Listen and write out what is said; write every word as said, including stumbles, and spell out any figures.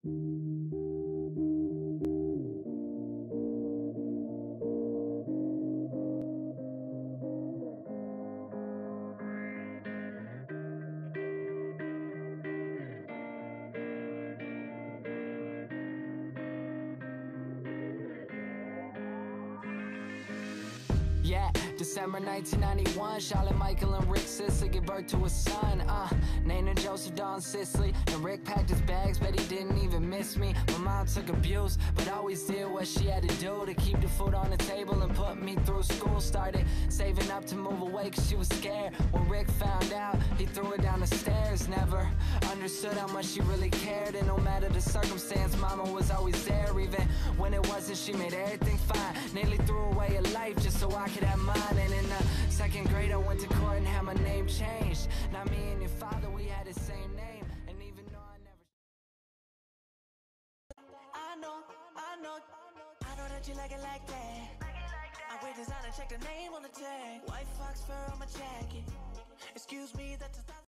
Yeah, December nineteen ninety-one, Charlotte, Michael, and Rick Sisley give birth to a son, uh named him Joseph Don Sisley. And Rick packed his bags, but he didn't even miss me. My mom took abuse, but always did what she had to do to keep the food on the table and put me through school. Started saving up to move away cause she was scared. When Rick found out, he threw her down the stairs. Never understood how much she really cared. And no matter the circumstance, mama was always there. Even when it wasn't, she made everything fine. Nearly threw away her life just so I could have mine. And in the second grade I went to court and had my name changed. Now me and your father, we had the same name. And even though I never I know, I know, I know that you like it like that. I wear designer, check the name on the tag. White fox fur on my jacket. Excuse me, that does not